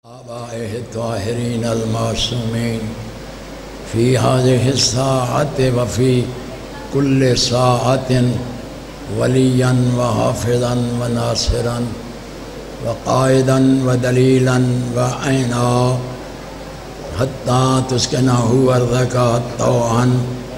آبائه الطاهرين المعصومين في هذه الساعة وفي كل ساعة وليا وحافظا وناصرا وقائدا ودليلا وعينا حتى تسكنه أرضك طوعا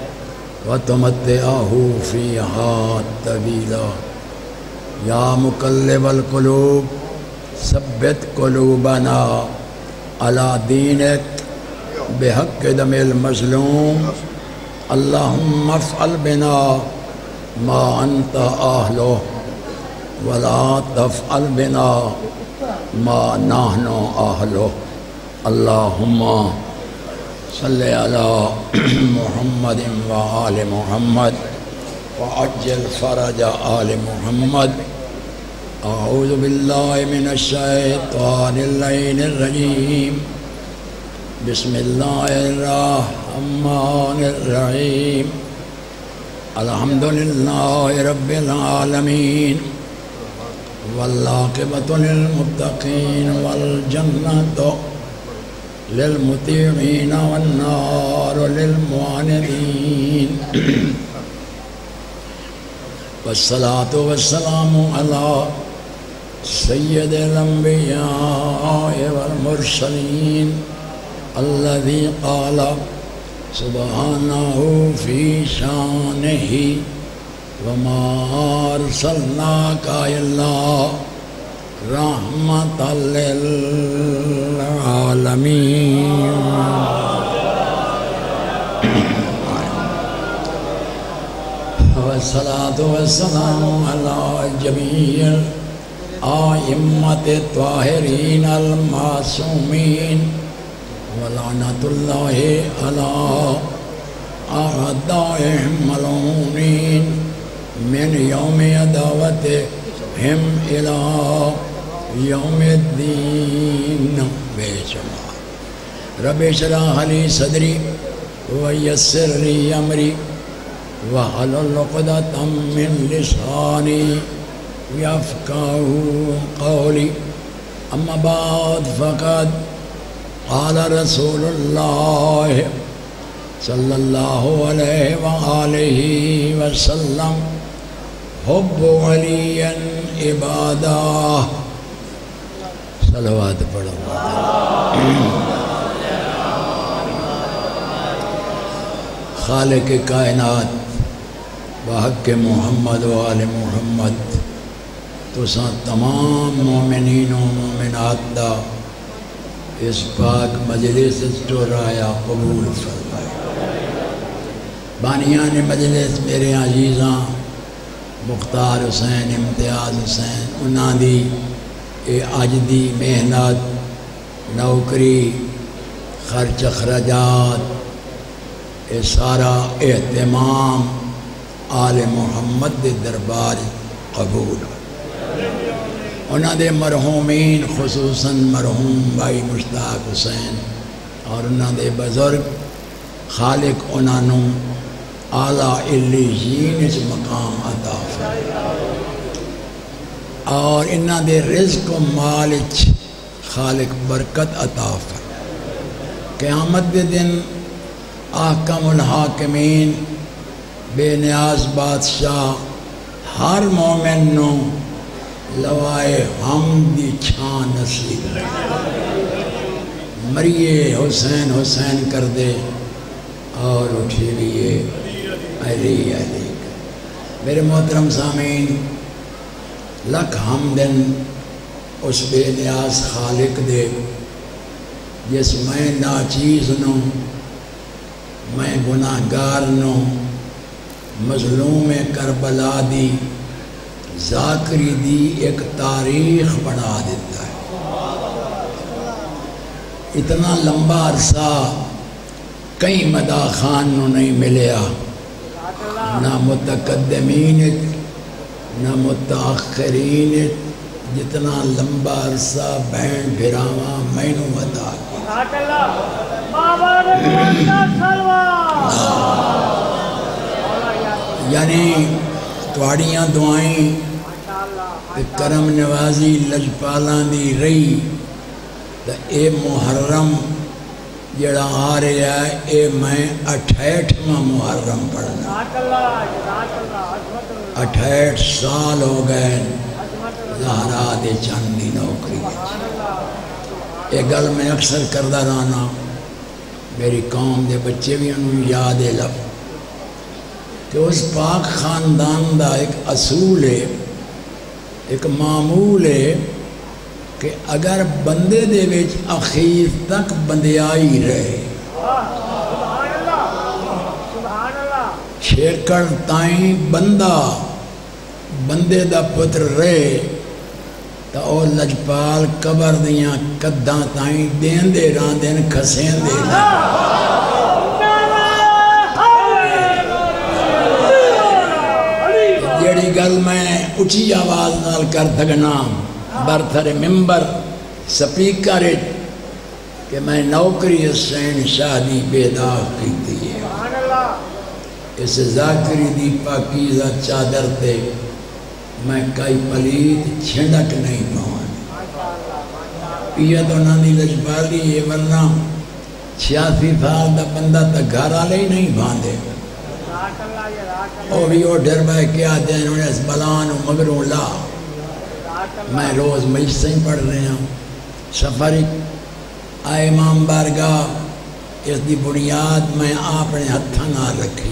وتمتعه فيها طويلا. يا مقلب القلوب ثبت قلوبنا على دينك بحق دم المظلوم. اللهم افعل بنا ما أنت أهله ولا تفعل بنا ما نحن أهله. اللهم صل على محمد وآل محمد وعجل فرج آل محمد. أعوذ بالله من الشيطان اللعين الرجيم. بسم الله الرحمن الرحيم. الحمد لله رب العالمين والعاقبة للمتقين والجنة للمطيعين والنار للمعاندين. والصلاة والسلام على سيد الأنبياء والمرسلين الذي قال سبحانه في شانه وما أرسلناك إلا رحمة للعالمين. والصلاة والسلام على جميع الأئمة الطاهرين المعصومين ولعنة الله على أعدائهم الملعونين من يوم عداوتهم إلى يوم الدين. رب اشرح لي صدري ويسر لي أمري واحلل عقدة من لساني يفقهوا قولي. أما بعد فقد قال رسول الله صلى الله عليه وآله وسلم حب علي عبادة. صلوات پڑھو. خالق کائنات بحق محمد و آل محمد تساں تمام مومنین و مومنات دا اس پاک مجلس رایا قبول فرمائے. بانیان مجلس میرے عزیزاں مختار حسین امتیاز حسین انہاں دی اے اج دی محنت نوکری خرچ اخراجات اے سارا اہتمام آل محمد دے دربار قبول. انہاں دے مرحومین خصوصاً مرحوم بھائی مشتاق حسین اور انہاں دے بزرگ خالق انہاں نو اعلیٰ علیین اس مقام عطا فرمائے اور انہاں دے رزق و مال خالق برکت عطا فرمائے. قیامت دے دن احکم الحاکمین بے نیاز بادشاہ ہر مومن نو لوائے حمدی چھان نصیب مریے حسین حسین کر دے اور اٹھیے علی علی. میرے محترم سامعین لکھ حمدن اس بے نیاز خالق دے جس میں ناچیز نو میں گناہگار نو مظلوم کربلا دی ذاکری دی ایک تاریخ بنا دیتا ہے. اتنا لمبا عرصہ کئی مدہ خان نو نہیں ملیا، نہ متقدمین نہ متاخرین جتنا لمبا عرصہ بہن بھراواں مینوں عطا کیا. یعنی تواڑیاں دعائیں کرم نوازی لجپالاں دی رہی تو اے محرم جڑا آ رہا ہے اے میں 68واں محرم پڑھنا 68 سال ہو گئے زہرا دے چند دی نوکری یہ گل میں اکثر کردہ رہنا میری قوم دے بچے بھی انہوں یاد ہے لب کہ اس پاک خاندان دا ایک اصول ہے ایک معمول ہے کہ اگر بندے دے وچ اخیر تک بندیائی رہے چھیکڑ تائیں بندہ بندے دا پتر رہے تو او لجپال قبر دیاں قداں تائیں دین دے ران دین کھسین دے جیڑی گل میں اچھی آواز نال کر تھگنا برتھر ممبر سپیکر کہ میں نوکری حسین شادی بیداغ کی تھی اس ذاکری دی پاکیزہ چادر تے میں کئی پلید چھنڈک نہیں پاؤں یہ تو ناندی لجبالی یہ ورنہ 86 سال دا بندہ تا گھر آلے ہی نہیں باندھے اور بھی وہ ڈر بھائی کیا دیں انہوں نے اس بلان و مگروں لا میں روز مجلسیں پڑھ رہے ہوں سفر آئے امام بارگاہ اس دی بنیاد میں اپنے ہتھاں نہ رکھی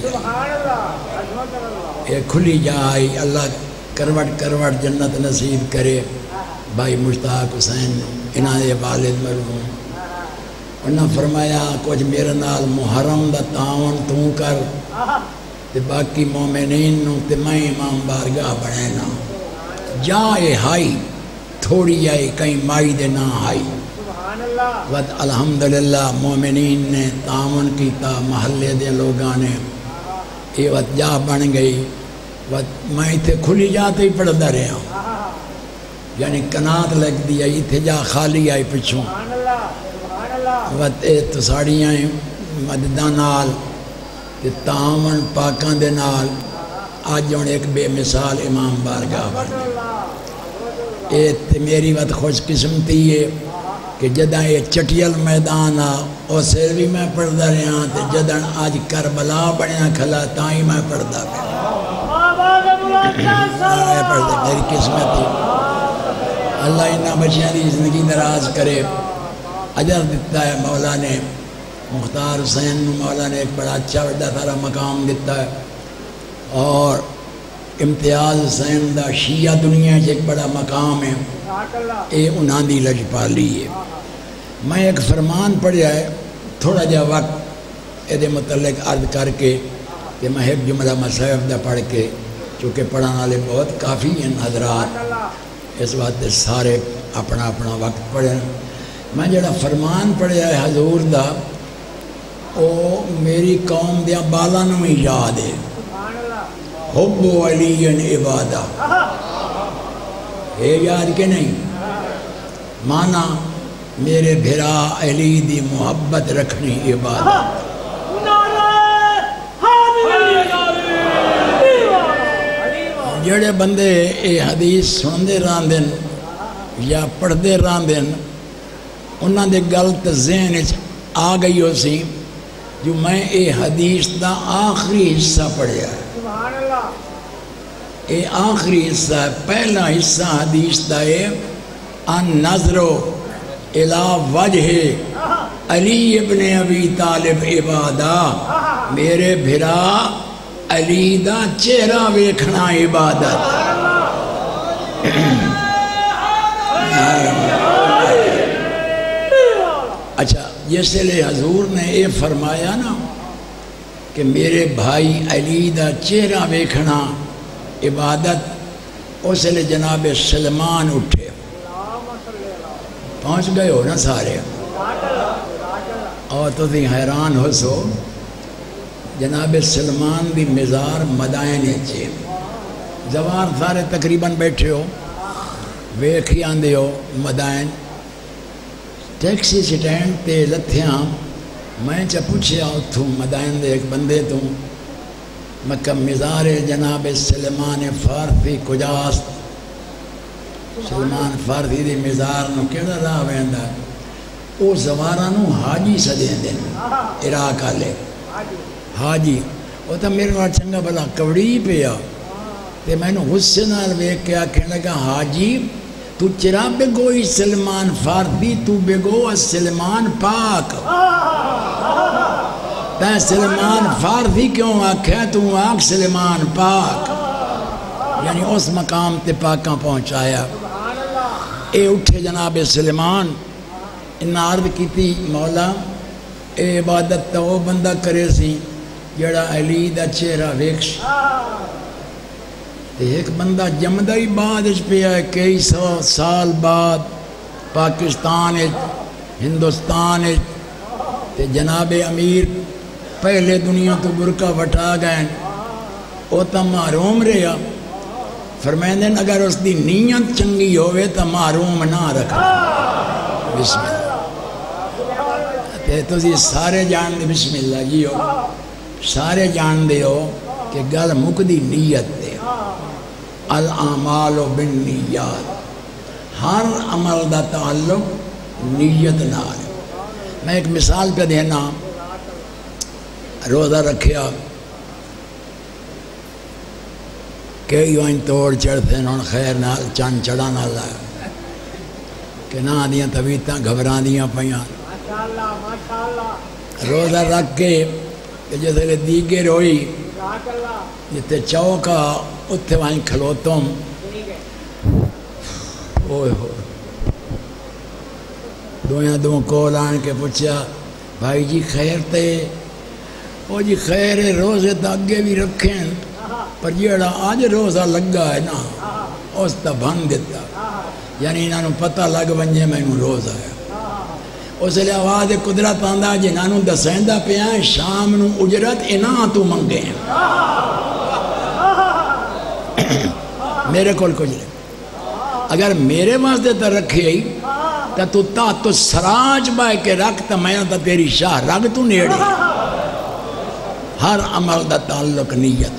یہ کھلی جائی اللہ کروٹ کروٹ جنت نصیب کرے بھائی مشتاق حسین انہاں دے والد مرحوم انہاں فرمایا کچھ میرے نال محرم دا تعاون تو کر تے باقی مومنین نو تے میں امام بارگاہ بنے نا جا اے ہائی تھوڑی آئی کہیں مائی دے نہ آئی ود الحمدللہ مومنین نے تعاون کیتا محلے دے لوگاں نے یہ ود جا بن گئی ود میں تھے کھلی جاتے ہی پڑھتا رہا یعنی کنات لگ دیا تھے جا خالی آئی پچھوں ود اے تو ساڑیاں مددان نال تے تعاون پاکاں دے نال آج ہوں ایک بے مثال امام بارگاہ بن اے تے میری ود خوش قسمتی ہے کہ جدہ یہ چٹیل میدان آ اسے بھی میں پڑھتا رہا تے جدہ آج کربلا بنیا کھلا تائیں میں پڑھتا پڑھتا میری قسمت ہے اللہ انہاں بچیاں دی زندگی دراز کرے اجر دیتا ہے مولا نے مختار حسین مولا نے ایک بڑا اچھا بڑا سارا مقام دیتا ہے اور امتیاز حسین دا شیعہ دنیا ایک بڑا مقام ہے اے انہاں دی لجپالی ہے میں ایک فرمان پڑھیا ہے تھوڑا جا وقت اے دے متعلق عرض کر کے کہ میں ایک جملہ مصحف دا پڑھ کے چونکہ پڑھانا والے بہت کافی ہیں حضرات اس وقت سارے اپنا اپنا وقت پڑھیں میں جڑا فرمان پڑھیا ہے حضور دا او میری قوم دیا بالا نو ہی یاد ہے حب علی عبادہ ہے یاد کہ نہیں مانا میرے بھرا علی دی محبت رکھنی عبادت جڑے بندے اے حدیث سندے راندن یا پڑھتے راندن انہاں دے گلت ذہن آ گئی ہو سی جو میں اے حدیث دا آخری حصہ پڑھیا ہے اے آخری حصہ ہے پہلا حصہ حدیث دا ہے ان نظرو الہ وجہ علی ابن ابی طالب عبادہ میرے بھرا علی دا چہرہ ویکھنا عبادت اچھا جیسے لے حضور نے یہ فرمایا نا کہ میرے بھائی علی دا چہرہ ویکھنا عبادت اس لئے جناب سلمان اٹھے پہنچ گئے ہو نا سارے اور تو تھی حیران ہو سو جناب سلمان دی مزار مدائن چے زوار سارے تقریباً بیٹھے ہو ویکھی آندے ہو مدائن ٹیکسی سٹینڈ تے لتھیاں میں چا پوچھیا اتھوں مدائن دے ایک بندے تو مکہ مزار جناب سلمان فارسی کجاست سلمان فارسی دی مزار نو کیڑا راہ ویندا وہ زوارانوں حاجی سدیں دن عراق والے حاجی وہ تو میرے نال چنگا بھلا کبڑی پیا تے میں غصے نال ویکھ کے آکھن لگا حاجی تو چرا بگوئی سلمان فارسی تو بگو سلمان پاک تے سلمان فارسی کیوں آکھے تو آکھ سلمان پاک یعنی اس مقام تے پاکاں پہنچایا اے اٹھے جناب سلمان انہاں عرض کیتی مولا اے عبادت تو وہ بندہ کرے سی جڑا علی دا چہرہ ویکھ تے ایک بندہ جمدہ ہی بعد پہ ہے کئی سو سال بعد پاکستان ہندوستان تے جناب امیر پہلے دنیا تو برقع وٹا گئے وہ تو محروم رہا فرمائندے اگر اس دی نیت چنگی ہوئے تو محروم نہ رکھنا بسم اللہ تے تسی سارے جان دے بسم اللہ جی ہو سارے جان دے ہو کہ گل مکدی نیت دے الاعمال بالنیات ہر عمل دا تعلق نیت نال میں ایک مثال پہ دینا روزہ رکھیا کہ یوں توڑ چڑھتے ہیں خیر نال چند چڑھا نال کہ نہ دیاں طبیعتاں گھبران دیاں پیاں روزہ رکھ کے جیسے دیگر ہوئی جتے چوکا اتھے وہیں کھلوتوں اوہ دویاں دوں کول آن کے پوچھا بھائی جی خیر تے او جی خیر روزے تا اگے بھی رکھیں پر جیڑا آج روزہ لگا ہے نا اس تا بھن دیتا یعنی انہوں پتہ لگ ونجے میں روزہ ہے اس لئے آواز قدرت آندہ جنہوں دسیندہ پہ آئیں شام نو اجرت انہاں تو منگے ہیں میرے کول کچھ لے اگر میرے واسطے تا رکھے ہی تو سراج بائے کے رکھ تا میں تا تیری شاہ رگ تو نیڑے ہر عمل دا تعلق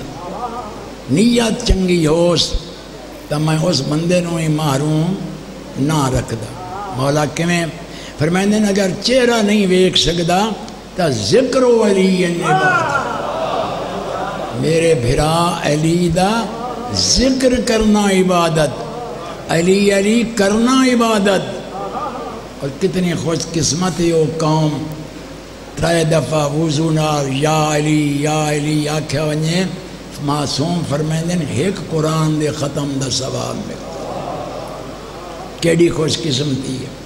نیت چنگی ہوس تا میں اس بندے نو ہی محروم نہ رکھ دا مولا کمیں فرمائندے اگر چہرہ نہیں ویکھ سکدا تا ذکر و علی عبادت میرے بھرا علی دا ذکر کرنا عبادت علی علی کرنا عبادت اور کتنی خوش قسمت ہے وہ قوم ترائے دفعہ وضو نال یا علی آکھیا ونجے معصوم فرمائندے ایک قرآن دے ختم دا ثواب میں کیڑی خوش قسمتی ہے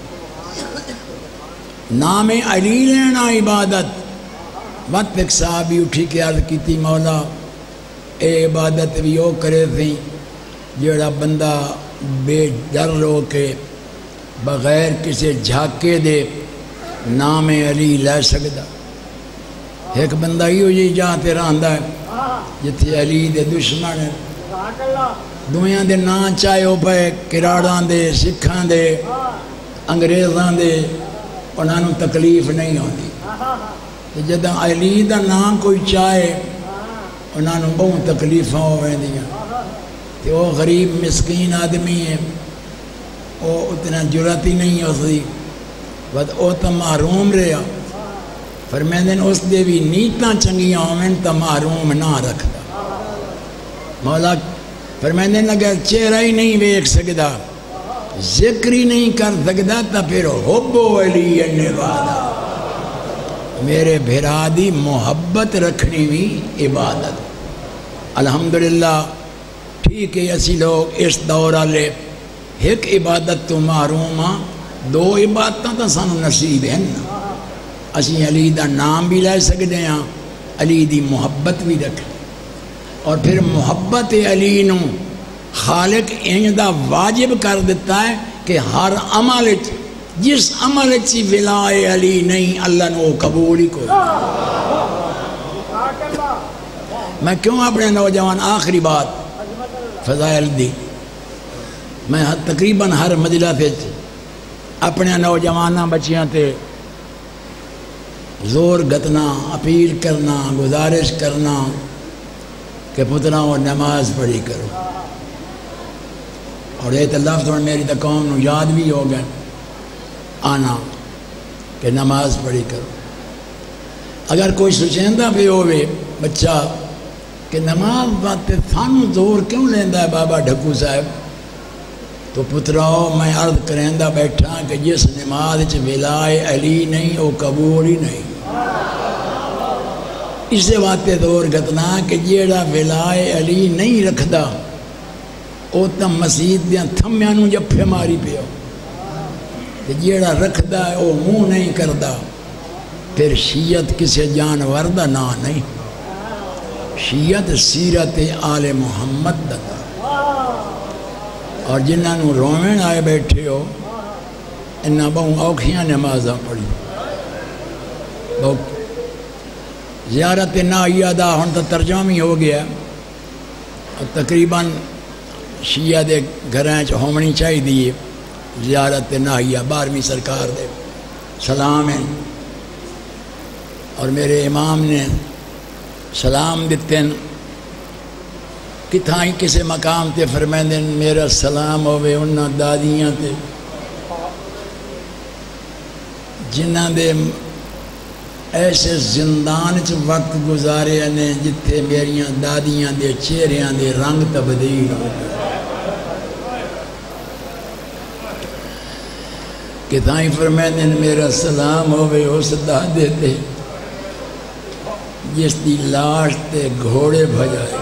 نام علی لینا عبادت وقت ایک صحابی اٹھی کے عرض کی تھی مولا اے عبادت بھی وہ کرے تھیں جڑا بندہ بے ڈر رو کے بغیر کسی جھاکے دے نام علی لے سکتا ایک بندہ ہی ہو جی جاتے رہندا ہے جتھے علی دے دشمن دویاں دے نا چاہے ہو پے کراڑاں دے سکھاں دے انگریزاں دے انہوں تکلیف نہیں ہوتی جدہ علی دا نام کوئی چاہے انہوں بہت تکلیفاں ہوئے دیا کہ وہ غریب مسکین آدمی ہے وہ اتنا جرات ہی نہیں ہوتی بس وہ تو محروم رہا فرمائندے اس دے بھی نیتاں چنگیاں ہوئیں تو محروم نہ رکھتا مولا فرمائندے اگر چہرہ ہی نہیں ویکھ سکدا ذکر ہی نہیں کر سکتا تو پھر حب علی عبادت میرے بھرا دی محبت رکھنی بھی عبادت الحمدللہ ٹھیک ہے اسی لوگ اس دورہ لے ایک عبادت تو محروم ہاں دو عبادتاں تو سانو نصیب ہیں اسی علی دا نام بھی لے سکتے ہیں علی دی محبت بھی رکھ اور پھر محبت علی نو خالق دا واجب کر دیتا ہے کہ ہر عمل جس عمل چی ولائے علی نہیں اللہ نو قبول ہی کوئی میں کیوں اپنے نوجوان آخری بات فضائل دی میں تقریباً ہر مجلس اپنے نوجوانہ بچیاں تے زور گتنا اپیل کرنا گزارش کرنا کہ پترا وہ نماز پڑھی کرو اور یہ تو لفظ میری تو قوم نو یاد بھی ہو گئے آنا کہ نماز پڑھی کرو۔ اگر کوئی سوچیندہ بھی ہوئے بچہ کہ نماز بات تھانو زور کیوں لیندہ ہے بابا ڈھکو صاحب، تو پتراؤ میں عرض کرندہ بیٹھا کہ جس نماز وچ ولائے علی نہیں وہ قبول ہی نہیں۔ اسے واسطے دور گتنا کہ جیڑا ولائے علی نہیں رکھدا او تم مسجد دیاں تھمیاں نوں جفے ماری پیو، کہ جیڑا رکھدا ہے وہ منہ نہیں کردا۔ پھر شیعت کسے جانور دا نا نہیں، شیعت سیرت آل محمد دا۔ اور جنہاں نوں رومن آئے بیٹھے ہو انہاں بہوں اوکھیاں نمازاں پڑھی، بہت زیارت نائیہ دا ہن تو ترجمہ ہو گیا، اور تقریباً شیعہ دے گھراں چ ہونی چاہی دی زیارت نائیہ 12ویں سرکار دے سلام ہیں، اور میرے امام نے سلام دیتے ہیں، کتھائیں کسے مقام تے فرمائیں دیں میرا سلام ہوئے انہاں دادیاں تے جنہاں دے ایسے زندان چ وقت گزارے نے جتھے میریاں دادیاں دے چہریاں دے رنگ تبدیل ہو گئے۔ کتھائیں فرمائیں دیں میرا سلام ہوئے اس دادے تے جس دی لاش تے گھوڑے بھجائے۔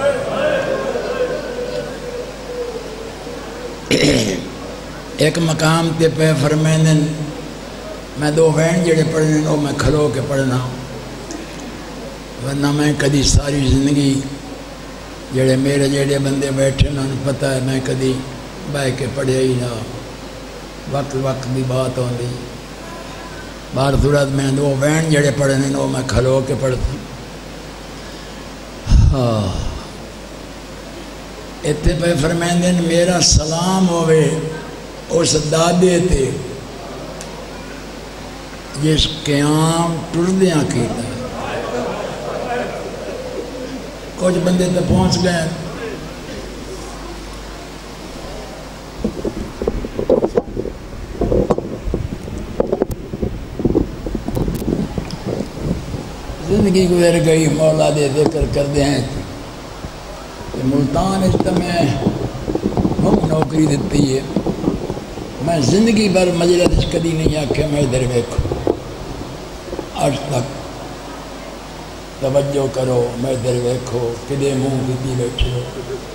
ایک مقام تے پہ فرمائیں دیں میں دو وین جڑے پڑھنے وہ میں کھلو کے پڑھنا، ورنہ میں کدی ساری زندگی جڑے میرے جڑے بندے بیٹھے انہوں نے پتہ ہے میں کدی بہ کے پڑھے ہی نہ، وقت دی بات ہوندی۔ بار صورت میں دو وین جڑے پڑھنے وہ میں کھلو کے پڑھتا۔ اتنے پہ فرمائیں دیں میرا سلام ہوئے اس دادے تے جس قیام ٹردیاں کیتا ہے۔ کچھ بندے تے پہنچ گئے، زندگی گزر گئی مولا دے ذکر کر دے ہیں کہ ملتان اجتماع ہم نوکری دیتی ہے، میں زندگی بھر مجلس کدی نہیں آکھے میں ادھر ویکھو، آج تک توجہ کرو میں ادھر ویکھو، کدے منہ کیتی بیٹھے ہو،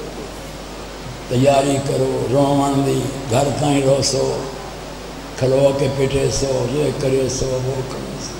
تیاری کرو روان دی، گھر تائیں رو سو، کھلو کے پٹے سو، یہ کرے سو وہ کرے سو۔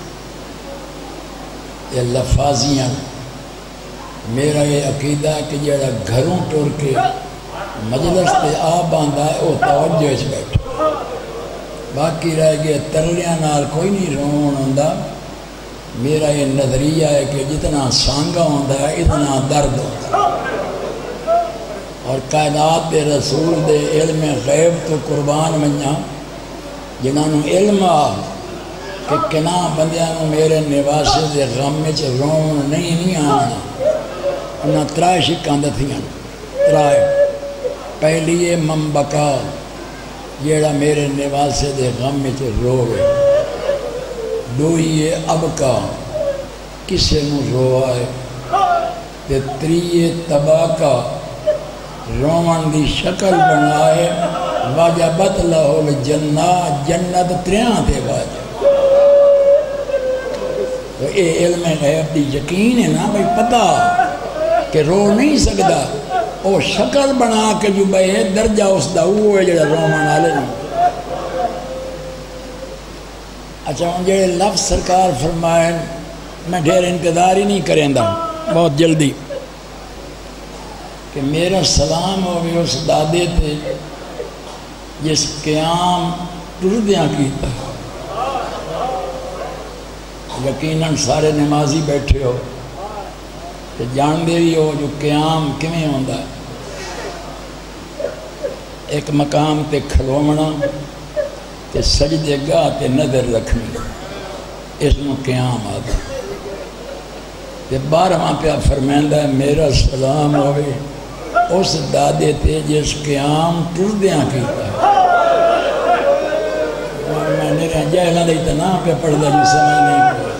یہ لفاظیاں میرا یہ عقیدہ ہے کہ جڑا گھروں ٹور کے مجلس تے آپ آندا ہے وہ توجہ اس بیٹھے، باقی رہ گئے ترلیاں نال کوئی نہیں رون ہوندا۔ میرا یہ نظریہ ہے کہ جتنا سانگا ہوتا ہے اتنا درد ہوتا ہے، اور کائنات دے رسول دے علم غیب تو قربان منیا جنہاں نوں علم آ کہ کنا بندیاں میرے نواسے دے غم میں رون نہیں آنا، انہاں ترائے شکاں دتھیاں، ترائے۔ پہلی ہے ممبکا جیڑا میرے نواسے دے غم میں روے، دوئی ہے ابکا کسے نو روائے، تے تریے تباکا روان دی شکل بنائے، واجبت لہو الجنہ جنت تریاں تے واجب۔ تو اے علم غیب دی یقین ہے نا بھئی پتہ کہ رو نہیں سکتا، او شکل بنا کے جو بھئی درجہ اس دا وہ ہے جڑا رومان آلے نہیں۔ اچھا ان جڑے لفظ سرکار فرمائیں میں ڈھیر انتظار ہی نہیں کریں دا بہت جلدی کہ میرا سلام ہوگی اس دادے تے جس قیام ٹردیاں کیتا ہے۔ یقیناً سارے نمازی بیٹھے ہو کہ جان دے ہی ہو جو قیام کمیں ہوندہ ہے، ایک مقام تے کھلومنا تے سجدے گاہ تے نظر رکھنی، اس میں قیام آتا تے 12واں پہ فرمائندہ ہے میرا سلام ہوئے اس دادے تے جس قیام ٹردیاں کیتا ہے۔ میں نے ہیں جہلاں دے اتنا پہ پڑھ دا جو سمجھ نہیں پڑھ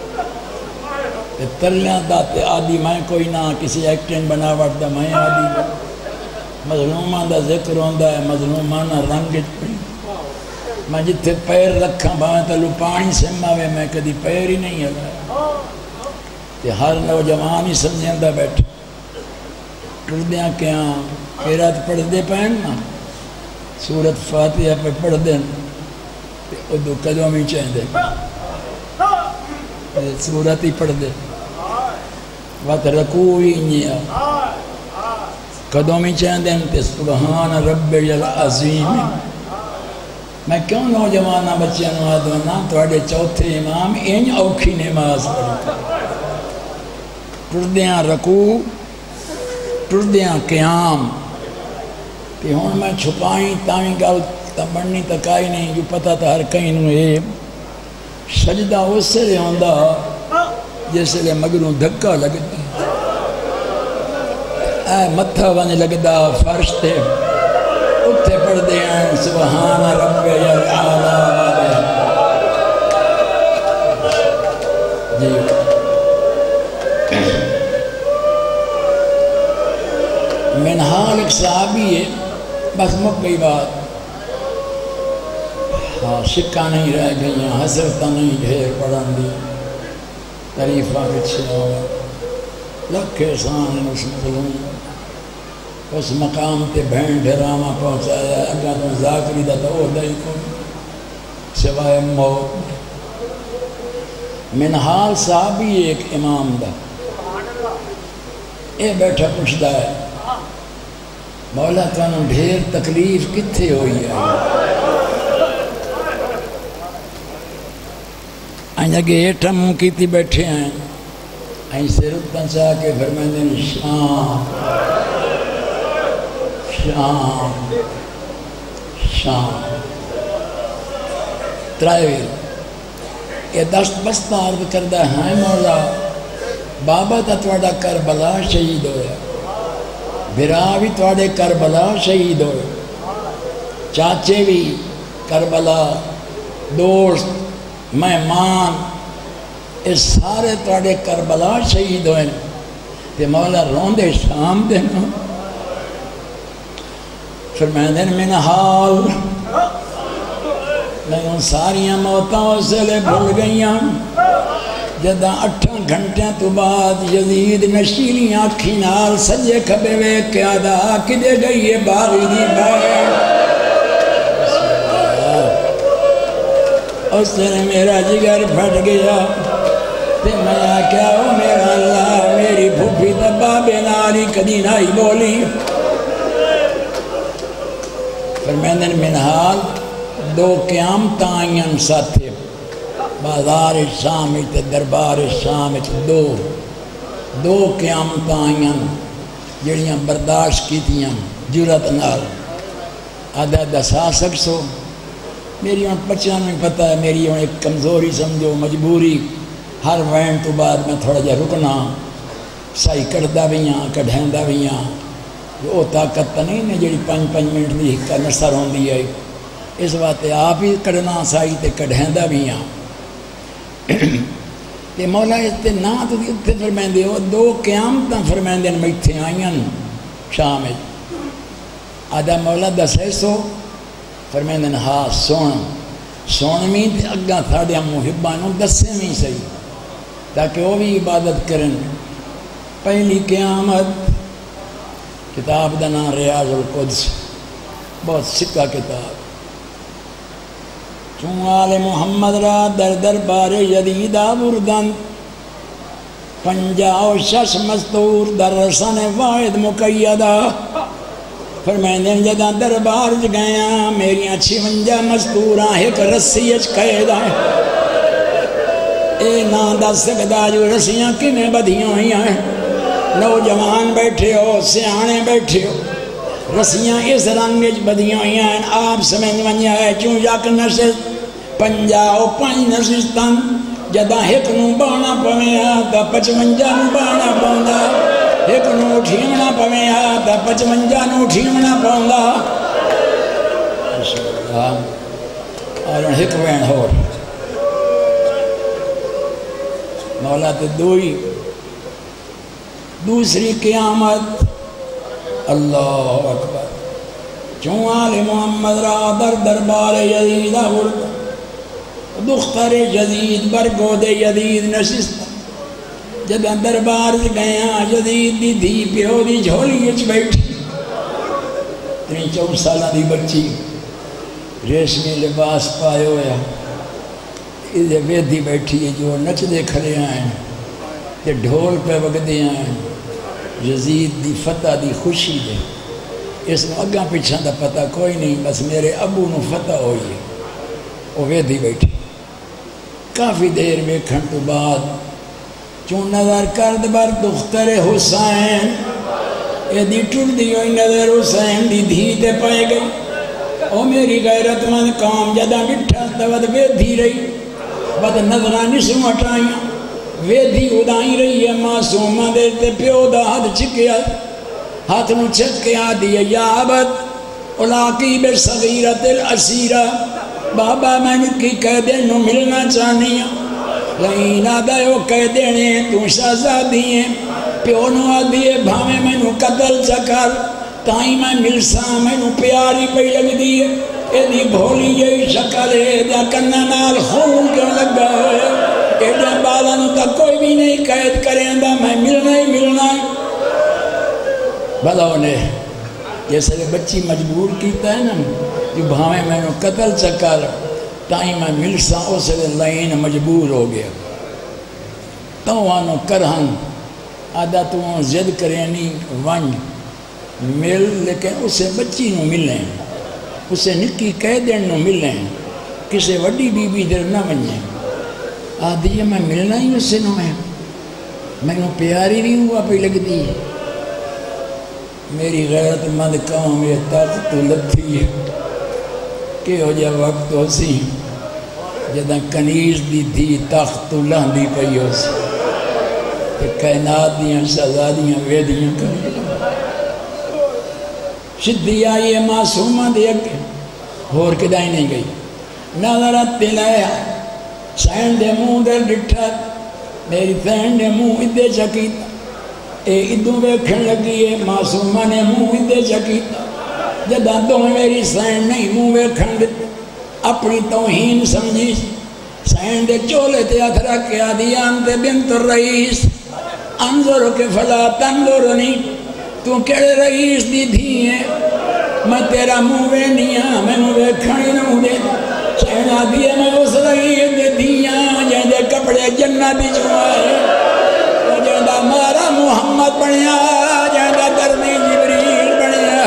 ترلیاں داتے آدھی میں کوئی نہ کسی ایکٹنگ بنا وقت دا میں آدھی مظلومان دا ذکر ہوندہ ہے مظلومان رنگ پڑی میں جتھے پیر رکھاں باہیں تلو پانی سے ماوے میں کدی پیر ہی نہیں ہے کہ ہر نوجوان ہی سمجھیں دا بیٹھ ٹردیاں کیاں پیرات پڑھ دے پہن نا سورت فاتحہ پہ پڑھ دیں او دو قدم ہی چاہیں دے سورت ہی پڑھ دے وقت رکوع ہی نہیں قدم ہی چاہیں دیں تے سبحان رب العظیم میں کیوں نوجوانہ بچیاں نوادونا توڑے چوتھے امام این اوکھی نماز پڑھتا ٹردیاں رکوع ٹردیاں قیام کہ ہون میں چھپائیں تائیں گل تبڑنی تکائی نہیں جو پتہ تھا ہر کہیں انہوں سجدہ اس سے لے ہوندہ جیسے لے مگروں دھکا لگتا اے متھا بنے لگتا فرش تے اتھے پڑھ دے ہیں سبحان رب العالی جی منحال ایک صحابی ہے بس مکئی بات ہاں شکا نہیں رہ گئی ہیں حسرتہ نہیں ڈھیر پڑھن دی تعریفہ بچھے ہوگا لکھ احسان اس مظلوم اس مقام تے بہن ڈھرامہ پہنچایا اگا تو ذاکری دا تو دائی کو سوائے موت منحال صحابی ایک امام دا اے بیٹھا پوچھتا ہے مولا تانوں ڈھیر تکلیف کتھے ہوئی ہے آئیں جگہ ایٹھا منہ کیتی بیٹھے ہیں آئیں سے رکھتا چاہ کے فرمائیں شام شام شام ترائیویل یہ دست بستہ عرض کردہ ہے مولا بابا تا توڑا کربلا شہید ہویا بھرا بھی توڑے کربلا شہید ہوئے چاچے بھی کربلا دوست مہمان اس سارے توڑے کربلا شہید ہوئے کہ مولا روندے شام دینا فرمائیں منحال میں ان ساریاں موتاں سے لے بھول گئیاں جدہ 8 گھنٹے تو بعد یزید نشیلی آنکھی نال سجے کھبے وے کیا دا کدے گئی یہ باغی دی بھائی اس نے میرا جگر پھٹ گیا تے میں آکیا ہو میرا اللہ میری بھوپی دبا بیناری کدی نائی بولی فرمائندن منحال 2 قیامت آئین ساتھے بازار شام تے دربار شام دو قیامت آئین جڑیاں برداشت کی تیاں جرت نال آدھا دسا سکسو میری ان پچان میں پتہ ہے میری ان ایک کمزوری سمجھو مجبوری ہر وین تو بعد میں تھوڑا جا رکنا سائی کردہ بھی ہاں کڑھیندہ بھی ہاں وہ طاقت نہیں نے جڑی 5 منٹ دی ہکا نصر ہوں دی ہے اس بات آپ ہی کڑھنا سائی تے کڑھیندہ بھی ہاں کہ مولا اس تے نا تو اتھے فرمائن دے 2 قیامتاں فرمائن دے میتھے آئین شام آدھا مولا دسے سو فرمائن دے ہاں سون میں تے اگاں تھاڑے محبانوں دسے میں صحیح تاکہ وہ بھی عبادت کرن پہلی قیامت کتاب دا نام ریاض القدس بہت سکہ کتاب چون آل محمد را در دربار جدید آوردن 50 مستور در رسن واحد مقیدہ فرمائندن جدہ دربار گیا میریاں 56 مستوراں ایک رسی اچ قید ہیں اے نا دا سکدہ جو رسیاں کنے بدھیاں ہوئی ہیں نوجوان بیٹھے ہو سیانے بیٹھے ہو رسیاں اس رنگ بدھیاں ہوئی ہیں آپ سمجھ منیا ہے چون جاک نشست 55 نشستان جدہ ایک نو بانا پویا تا 55 نو بانا پوندا ایک نو ٹھیمنا پویا تا 55 نو ٹھیمنا پوندا اور ایک وین ہو مولا تے دوئی دوسری قیامت اللہ اکبر چون آل محمد را در دربار یزید آورد دختر یزید برگود یزید نشست جب دربار گیا یزید دی دھی پیو دی جھولی اچ بیٹھی 3-4 سالہ دی بچی ریشمی لباس پائے ہویا ادھے ویدھی بیٹھی ہے جو نچ دے کھڑے آئیں تے ڈھول پہ وگدے آئیں یزید دی فتح دی خوشی دے اس نے اگاں پیچھاں دا پتہ کوئی نہیں بس میرے ابو نو فتح ہوئی ہے وہ ویدھی بیٹھی کافی دیر ویکھن تو بعد چون نظر کرد بر دختر حسین اے دی ٹر دی ہوئی نظر حسین دی دھی تے پائے گئی او میری غیرت مند قوم جدہ بٹھا تود ویدھی رہی بد نظرانی سے ہٹائیاں ویدھی ادائی رہی ہے معصومہ دے تے پیو دا حد چکیا ہاتھ نو چکیا دیا یا عبد علاقی بے صغیرت الاسیرہ بابا میں نکی قیدے نو ملنا چاہنی ہوں لئینا دائیو قیدے نے تو شہزادی ہیں پیو نو آدھیے بھامے میں نو قتل چکر تائیں میں ملساں میں نو پیاری پہ لگ دیئے اے دی بھولی یہی شکل ہے دیا کنہ نال خون کیوں لگا ہے اے دیا بالا نو تک کوئی بھی نہیں قید کریں دا میں ملنا ہی بھلا انہیں جیسے بچی مجبور کیتا ہے نا جو بھامے میں نو قتل چکر تائیں میں ملساں اسے لائن مجبور ہو گیا تو وانو کرہن آدھا تو زد کرینی ون مل لیکن اسے بچی نو ملیں اسے نکی قیدن نو ملیں کسے وڈی بی بی در نہ ونجیں آدھی ہے میں ملنا ہی اسے نو ہے میں نو پیاری بھی ہوا پہ لگ دی میری غیرت مند قوم یہ طاقت لبھی ہے کہ ہو جا وقت ہو سی جدہ کنیز دی تھی تخت لہندی پئی ہو سی کہ کائنات دیاں شہزادیاں ویدیاں کریں شدی آئی ہے معصومہ دے اگے اور کدائی نہیں گئی نظرت پلایا سین دے منہ در ڈٹھا میری فین دے منہ ادھے چکیتا اے ادھوں بیکھن لگی ہے معصومہ نے منہ ادھے چکیتا جدہ دوں میری سین نہیں منہ بیکھن دیتا اپنی توہین سمجھی سین دے چولے تے اتھرا کیا دیا انتے بنت الرئیس انظر کے فلا تنظرنی تو کہڑے رئیس دی دھی ہے میں تیرا مووے نہیں ہاں میں مووے کھڑی نہ دے سینا دیئے میں اس رئیس دی دھیاں جہاں کپڑے جنتی چوائے جہاں مارا محمد بنیا جہاں درمی جبریل بنیا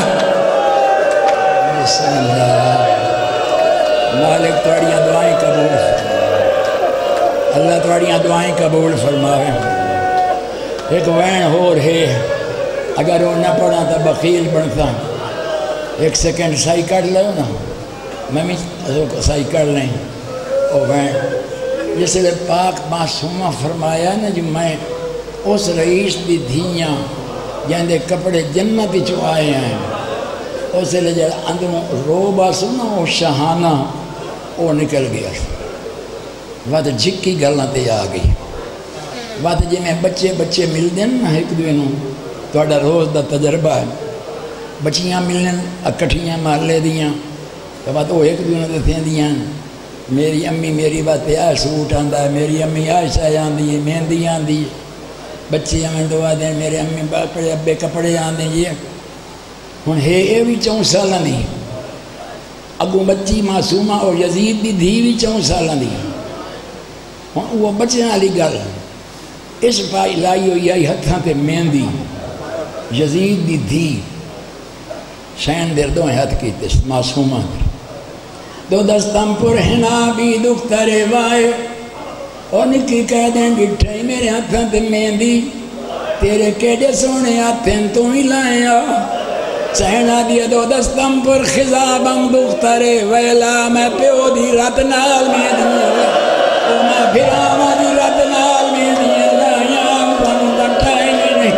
بسم اللہ مالک توڑیاں دعائیں قبول اللہ توڑیاں دعائیں قبول فرمائے ایک وین ہو رہے اگر وہ نہ پڑھا تو بخیل بنتا ایک سیکنڈ سائی کر لے نا میں سائی کر لیں او وین جس لئے پاک معصومہ فرمایا نا جو میں اس رئیس دی دھیاں جہاں دے کپڑے جنتی چو آئے ہیں اس لئے جب اندروں روبا سنا وہ شہانہ وہ نکل گیا وقت جھکی گلنا تے آ گئی وقت جی میں بچے مل دیں نا ایک دوینوں توڑا روز دا تجربہ ہے بچیاں ملن اکٹھیاں محلے دیاں تو بات وہ ایک دوینوں دے دیاں میری امی میری بات آ سوٹ آندہ ہے میری امی عائشہ آندی ہے مہندی آندی ہے بچیاں میں دعا دیں میرے امی باپڑے ابے کپڑے آندیں یہ ہن ہے بھی 4 سالہ نہیں اگوں بچی معصومہ اور یزید دی دھی بھی 4 سالہ نہیں ہن وہ بچیاں علی گل اس پائی لائی ہوئی آئی ہتھاں تے مہندی یزید دی دھی شین دیر دو ہاتھ کی تیس معصومہ در دو دستم پر ہنا بھی دخترے وائے اور نکی کہہ دیں ڈٹھائی میرے ہاتھاں تے مہندی تیرے کیڑے سونے ہاتھیں تو ہی لائیں سہنا دیا دو دستم پر خزابم دخترے ویلا میں پیو دی رات نال میں دیا او میں پھراما دی رات نال میں دیا لائیاں پانو دٹھائی نہیں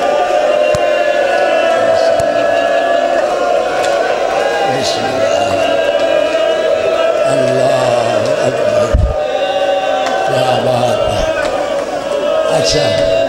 بسم اللہ بات ہے. اچھا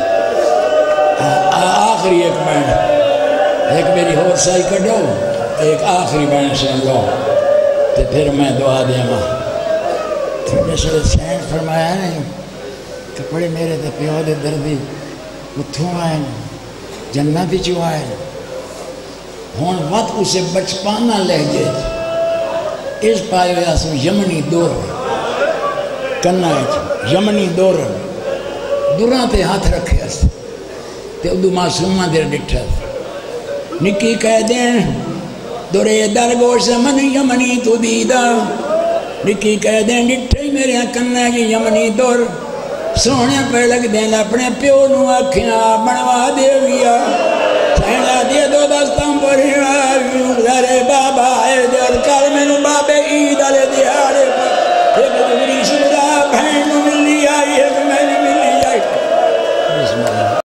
آخری ایک بین ایک میری ہور سائی کڈو ایک آخری بین سن لو تو پھر میں دعا دیا ماں. جس وقت سین فرمایا نہیں کپڑے میرے تے پیو دے دردی اتھوں آئے جنت چو آئے ہون وقت اسے بچپانا لہجے اس پائے ہویا سو یمنی دور کرنا ہے یمنی دور دوران تے ہاتھ رکھے اس تے ادو معصومہ دیر ڈٹھا نکی کہہ دیں دورے درگوش من یمنی تو دیدہ نکی کہہ دیں ڈٹھے میرے کرنا ہے یمنی دور سونے پہ لگ دیں اپنے پیو نو اکھیاں بنوا دے گیا سہنا دے دو دستاں پر ہی بابا اے در کا